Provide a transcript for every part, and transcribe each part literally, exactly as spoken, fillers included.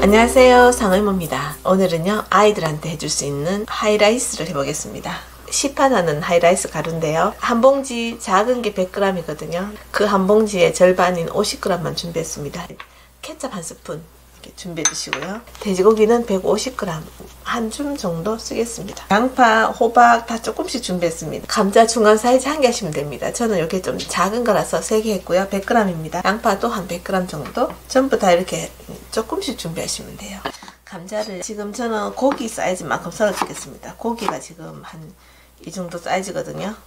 안녕하세요, 상의모입니다. 오늘은요 아이들한테 해줄 수 있는 하이라이스를 해보겠습니다. 시판하는 하이라이스 가루인데요, 한 봉지 작은 게 백 그램이거든요 그 한 봉지의 절반인 오십 그램만 준비했습니다. 케첩 한 스푼 이렇게 준비해 주시고요. 돼지고기는 백오십 그램 한 줌 정도 쓰겠습니다. 양파, 호박 다 조금씩 준비했습니다. 감자 중간 사이즈 한 개 하시면 됩니다. 저는 이렇게 좀 작은 거라서 세 개 했고요. 백 그램입니다. 양파도 한 백 그램 정도 전부 다 이렇게 조금씩 준비하시면 돼요. 감자를 지금 저는 고기 사이즈만큼 썰어 주겠습니다. 고기가 지금 한 이 정도 사이즈거든요.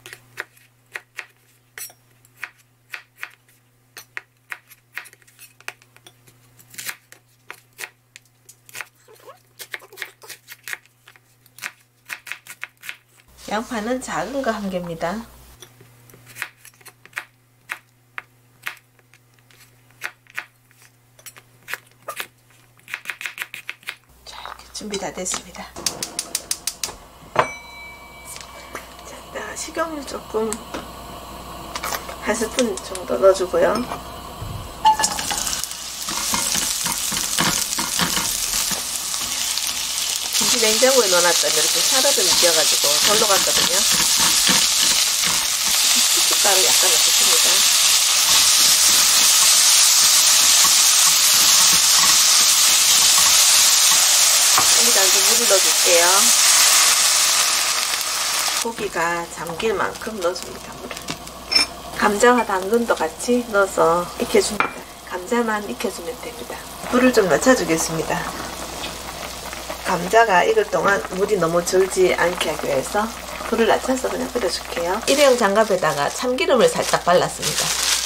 양파는 작은 거 한 개입니다. 자, 이렇게 준비 다 됐습니다. 자, 식용유 조금 한 스푼 정도 넣어주고요. 김치 냉장고에 넣어놨더니 이렇게 살얼음이 끼어가지고 절로 갔거든요. 후춧가루 약간 넣겠습니다. 여기다 이제 물을 넣어줄게요. 고기가 잠길 만큼 넣어줍니다. 물을. 감자와 당근도 같이 넣어서 익혀줍니다. 감자만 익혀주면 됩니다. 불을 좀 낮춰주겠습니다. 감자가 익을 동안 물이 너무 절지 않게 하기 위해서 불을 낮춰서 그냥 끓여줄게요. 일회용 장갑에다가 참기름을 살짝 발랐습니다.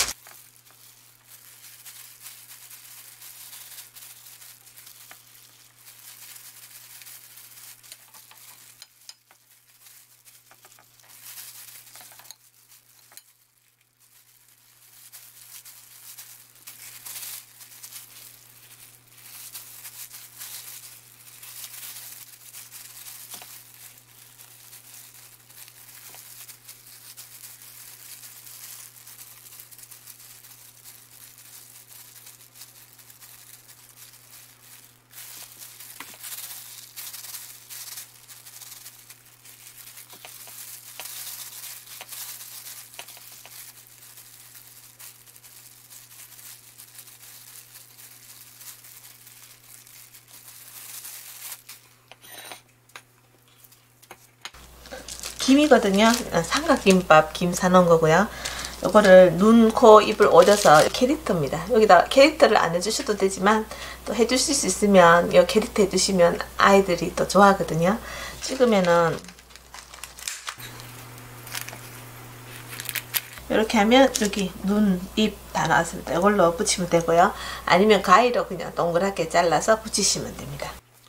김이거든요. 삼각김밥 김 사놓은 거고요. 요거를 눈, 코, 입을 오려서 캐릭터입니다. 여기다 캐릭터를 안 해주셔도 되지만 또 해주실 수 있으면 이 캐릭터 해주시면 아이들이 또 좋아하거든요. 찍으면은 이렇게 하면 여기 눈, 입 다 나왔습니다. 이걸로 붙이면 되고요. 아니면 가위로 그냥 동그랗게 잘라서 붙이시면 됩니다.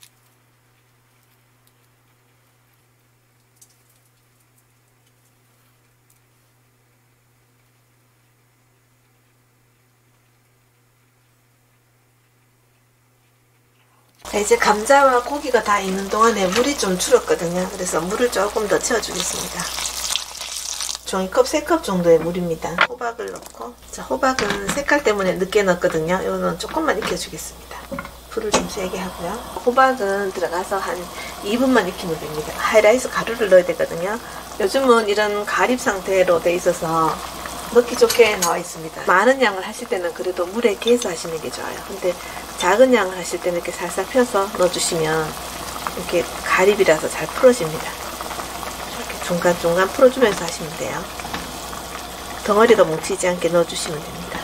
자, 이제 감자와 고기가 다 익는 동안에 물이 좀 줄었거든요. 그래서 물을 조금 더 채워주겠습니다. 종이컵 세 컵 정도의 물입니다. 호박을 넣고, 자, 호박은 색깔 때문에 늦게 넣었거든요. 이거는 조금만 익혀주겠습니다. 불을 좀 세게 하고요. 호박은 들어가서 한 이 분만 익히면 됩니다. 하이라이스 가루를 넣어야 되거든요. 요즘은 이런 가립 상태로 돼 있어서 넣기 좋게 나와 있습니다. 많은 양을 하실 때는 그래도 물에 개서 하시는 게 좋아요. 근데 작은 양을 하실 때는 이렇게 살살 펴서 넣어주시면 이렇게 가립이라서 잘 풀어집니다. 이렇게 중간중간 풀어주면서 하시면 돼요. 덩어리가 뭉치지 않게 넣어주시면 됩니다.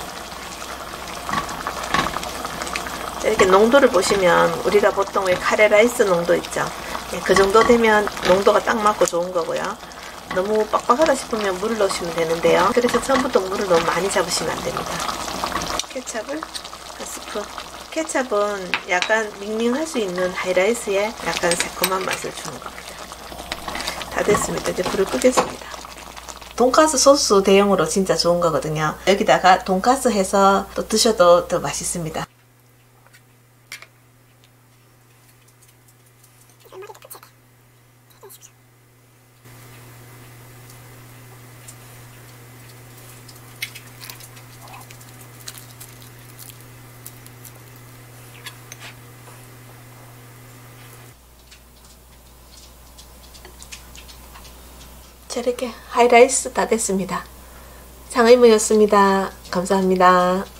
이렇게 농도를 보시면 우리가 보통 왜 카레라이스 농도 있죠? 그 정도 되면 농도가 딱 맞고 좋은 거고요. 너무 빡빡하다 싶으면 물을 넣으시면 되는데요. 그래서 처음부터 물을 너무 많이 잡으시면 안 됩니다. 케첩을 한 스푼. 케첩은 약간 밍밍할 수 있는 하이라이스에 약간 새콤한 맛을 주는 겁니다. 다 됐습니다. 이제 불을 끄겠습니다. 돈가스 소스 대용으로 진짜 좋은 거거든요. 여기다가 돈가스 해서 또 드셔도 더 맛있습니다. 자, 이렇게 하이라이스 다 됐습니다. 장의모였습니다. 감사합니다.